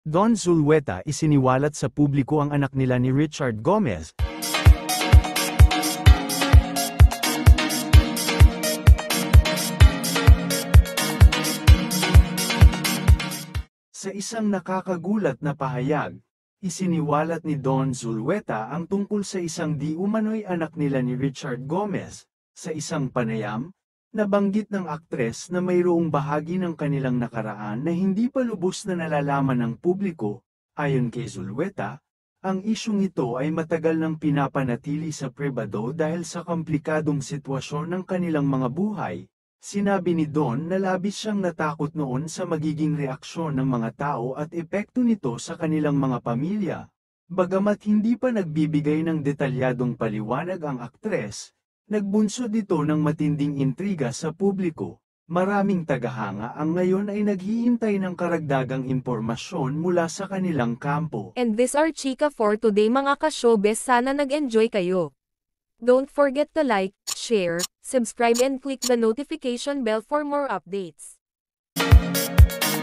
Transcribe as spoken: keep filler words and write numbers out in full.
Don Zulueta isiniwalat sa publiko ang anak nila ni Richard Gomez. Sa isang nakakagulat na pahayag, isiniwalat ni Don Zulueta ang tungkol sa isang di umano'y anak nila ni Richard Gomez. Sa isang panayam, nabanggit ng aktres na mayroong bahagi ng kanilang nakaraan na hindi pa lubos na nalalaman ng publiko. Ayon kay Zulueta, ang isyung ito ay matagal nang pinapanatili sa pribado dahil sa komplikadong sitwasyon ng kanilang mga buhay. Sinabi ni Don na labis siyang natakot noon sa magiging reaksyon ng mga tao at epekto nito sa kanilang mga pamilya. Bagamat hindi pa nagbibigay ng detalyadong paliwanag ang aktres, nagbunsod ito ng matinding intriga sa publiko. Maraming tagahanga ang ngayon ay naghihintay ng karagdagang impormasyon mula sa kanilang kampo. And this are Chika for today mga ka-showbiz, sana nag-enjoy kayo. Don't forget to like, share, subscribe and click the notification bell for more updates.